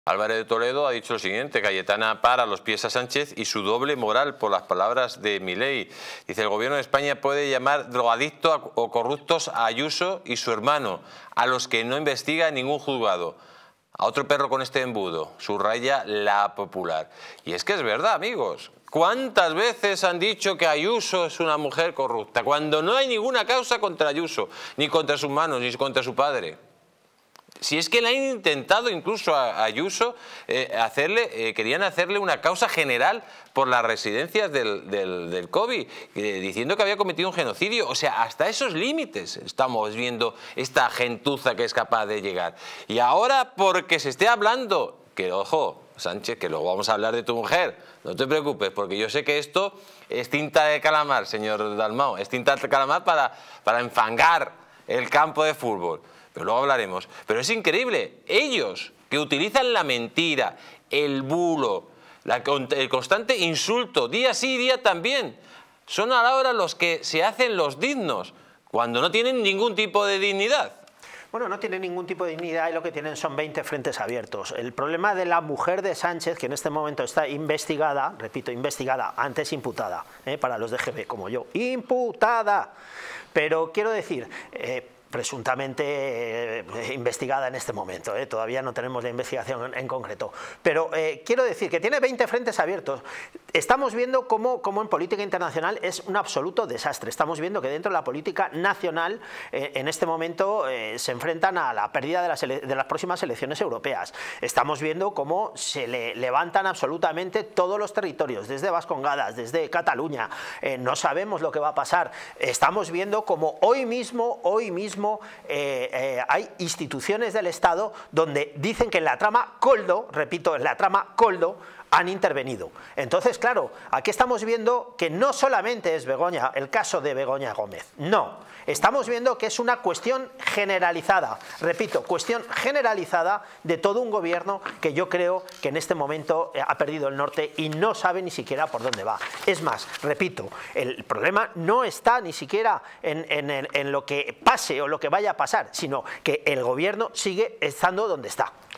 Álvarez de Toledo ha dicho lo siguiente: Cayetana para los pies a Sánchez y su doble moral por las palabras de Milei. Dice: el gobierno de España puede llamar drogadictos o corruptos a Ayuso y su hermano, a los que no investiga ningún juzgado. A otro perro con este embudo, subraya La Popular. Y es que es verdad, amigos. ¿Cuántas veces han dicho que Ayuso es una mujer corrupta? Cuando no hay ninguna causa contra Ayuso, ni contra sus manos, ni contra su padre. Si es que le han intentado incluso a Ayuso querían hacerle una causa general por las residencias del COVID, diciendo que había cometido un genocidio. O sea, hasta esos límites estamos viendo esta gentuza que es capaz de llegar. Y ahora, porque se esté hablando, que ojo, Sánchez, que luego vamos a hablar de tu mujer, no te preocupes, porque yo sé que esto es tinta de calamar, señor Dalmau, es tinta de calamar para enfangar el campo de fútbol. Pero luego hablaremos. Pero es increíble, ellos que utilizan la mentira, el bulo, el constante insulto, día sí, día también, son ahora los que se hacen los dignos, cuando no tienen ningún tipo de dignidad. Bueno, no tienen ningún tipo de dignidad y lo que tienen son 20 frentes abiertos. El problema de la mujer de Sánchez, que en este momento está investigada, repito, investigada, antes imputada, para los de GB como yo, imputada. Pero quiero decir, presuntamente investigada en este momento, todavía no tenemos la investigación en concreto, pero quiero decir que tiene 20 frentes abiertos. Estamos viendo cómo en política internacional es un absoluto desastre. Estamos viendo que dentro de la política nacional en este momento se enfrentan a la pérdida de las próximas elecciones europeas. Estamos viendo cómo se le levantan absolutamente todos los territorios, desde Vascongadas, desde Cataluña. No sabemos lo que va a pasar. Estamos viendo cómo hoy mismo hay instituciones del Estado donde dicen que en la trama Koldo, repito, en la trama Koldo, han intervenido. Entonces, claro, aquí estamos viendo que no solamente es Begoña, el caso de Begoña Gómez, no. Estamos viendo que es una cuestión generalizada, repito, cuestión generalizada de todo un gobierno que yo creo que en este momento ha perdido el norte y no sabe ni siquiera por dónde va. Es más, repito, el problema no está ni siquiera en lo que pase o lo que vaya a pasar, sino que el gobierno sigue estando donde está.